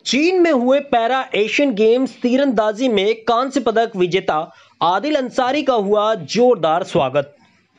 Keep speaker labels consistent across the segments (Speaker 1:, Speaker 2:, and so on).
Speaker 1: चीन में हुए पैरा एशियन गेम्स तीरंदाजी में कांस्य पदक विजेता आदिल अंसारी का हुआ जोरदार स्वागत।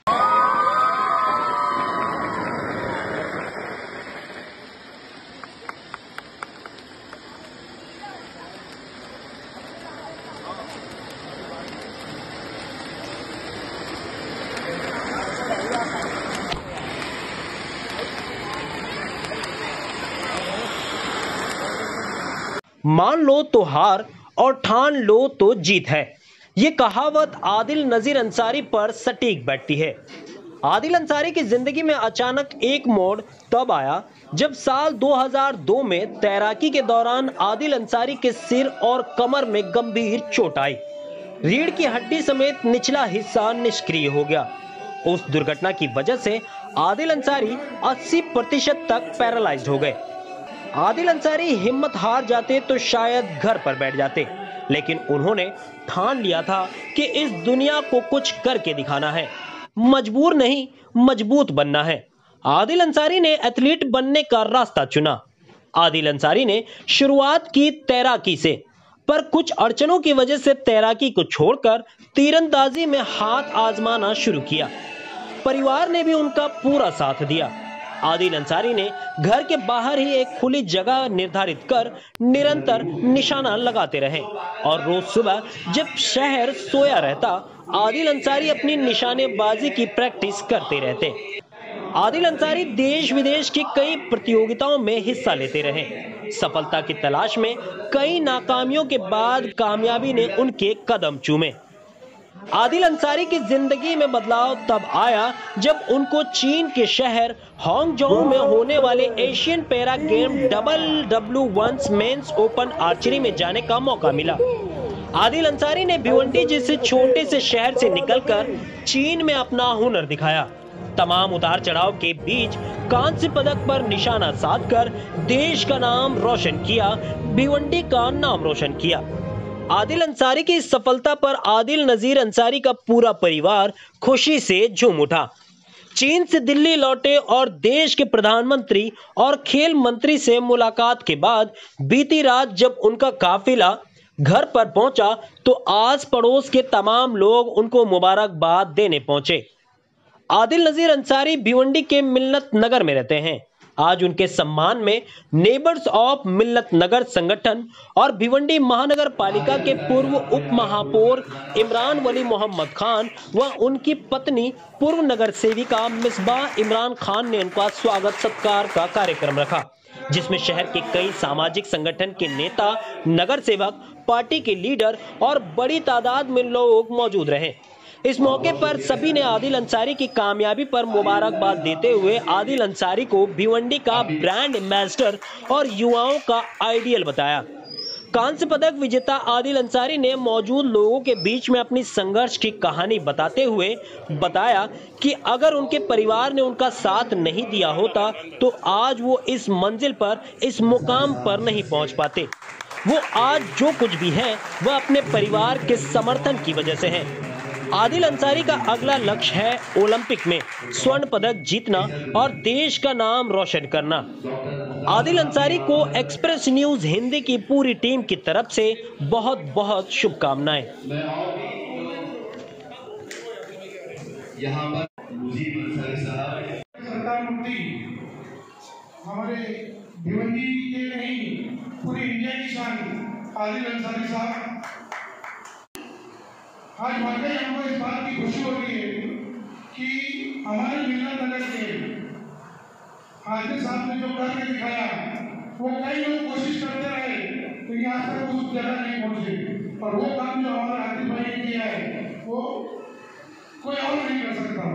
Speaker 1: मान लो तो हार और ठान लो तो जीत है, ये कहावत आदिल नजीर अंसारी पर सटीक बैठती है। आदिल अंसारी की जिंदगी में अचानक एक मोड़ तब आया जब साल 2002 में तैराकी के दौरान आदिल अंसारी के सिर और कमर में गंभीर चोट आई। रीढ़ की हड्डी समेत निचला हिस्सा निष्क्रिय हो गया। उस दुर्घटना की वजह से आदिल अंसारी 80% तक पैरालाइज्ड हो गए। आदिल अंसारी हिम्मत हार जाते तो शायद घर पर बैठ जाते, लेकिन उन्होंने ठान लिया था कि इस दुनिया को कुछ करके दिखाना है, मजबूर नहीं मजबूत बनना है। आदिल अंसारी ने एथलीट बनने का रास्ता चुना। आदिल अंसारी ने शुरुआत की तैराकी से, पर कुछ अड़चनों की वजह से तैराकी को छोड़कर तीरंदाजी में हाथ आजमाना शुरू किया। परिवार ने भी उनका पूरा साथ दिया। आदिल अंसारी ने घर के बाहर ही एक खुली जगह निर्धारित कर निरंतर निशाना लगाते रहे और रोज सुबह जब शहर सोया रहता, आदिल अंसारी अपनी निशानेबाजी की प्रैक्टिस करते रहते। आदिल अंसारी देश विदेश की कई प्रतियोगिताओं में हिस्सा लेते रहे। सफलता की तलाश में कई नाकामियों के बाद कामयाबी ने उनके कदम चूमे। आदिल अंसारी की जिंदगी में बदलाव तब आया जब उनको चीन के शहर हांगझोउ में होने वाले Asian para game WW1 men's open archery में जाने का मौका मिला। आदिल अंसारी ने भिवंडी जैसे छोटे से शहर से निकलकर चीन में अपना हुनर दिखाया। तमाम उतार चढ़ाव के बीच कांस्य पदक पर निशाना साधकर देश का नाम रोशन किया, भिवंडी का नाम रोशन किया। आदिल अंसारी की इस सफलता पर आदिल नजीर अंसारी का पूरा परिवार खुशी से झूम उठा। चीन से दिल्ली लौटे और देश के प्रधानमंत्री और खेल मंत्री से मुलाकात के बाद बीती रात जब उनका काफिला घर पर पहुंचा तो आस पड़ोस के तमाम लोग उनको मुबारकबाद देने पहुंचे। आदिल नजीर अंसारी भिवंडी के मिल्लत नगर में रहते हैं। आज उनके सम्मान में नेबर्स ऑफ मिल्लत नगर संगठन और भिवंडी महानगर पालिका के पूर्व उप महापौर इमरान वली मोहम्मद खान व उनकी पत्नी पूर्व नगर सेविका मिसबाह इमरान खान ने उनका स्वागत सत्कार का कार्यक्रम रखा, जिसमें शहर के कई सामाजिक संगठन के नेता, नगर सेवक, पार्टी के लीडर और बड़ी तादाद में लोग मौजूद रहे। इस मौके पर सभी ने आदिल अंसारी की कामयाबी पर मुबारकबाद देते हुए आदिल अंसारी को भिवंडी का ब्रांड एम्बेसडर और युवाओं का आइडियल बताया। कांस्य पदक विजेता आदिल अंसारी ने मौजूद लोगों के बीच में अपनी संघर्ष की कहानी बताते हुए बताया कि अगर उनके परिवार ने उनका साथ नहीं दिया होता तो आज वो इस मंजिल पर, इस मुकाम पर नहीं पहुंच पाते। वो आज जो कुछ भी है वह अपने परिवार के समर्थन की वजह से है। आदिल अंसारी का अगला लक्ष्य है ओलंपिक में स्वर्ण पदक जीतना और देश का नाम रोशन करना। आदिल अंसारी को एक्सप्रेस न्यूज हिंदी की पूरी टीम की तरफ से बहुत बहुत शुभकामनाएं।
Speaker 2: हमारे भिवंडी के नहीं पूरी इंडिया की शान आदिल अंसारी साहब। आज वाकई हमको इस बात की खुशी हो रही है कि हमारे मिल्लत नगर के आदिल साहब ने जो करके दिखाया, वो कई लोग कोशिश करते रहे लेकिन आज तक उस जगह नहीं पहुंचे, और वो काम जो हमारे आदिल भाई ने किया है वो कोई और नहीं कर सकता।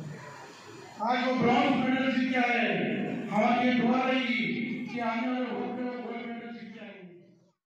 Speaker 2: आज वो ब्रॉन्ज मेडल जीत के आए, हमारी ये दुआ रहेगी कि आने वाले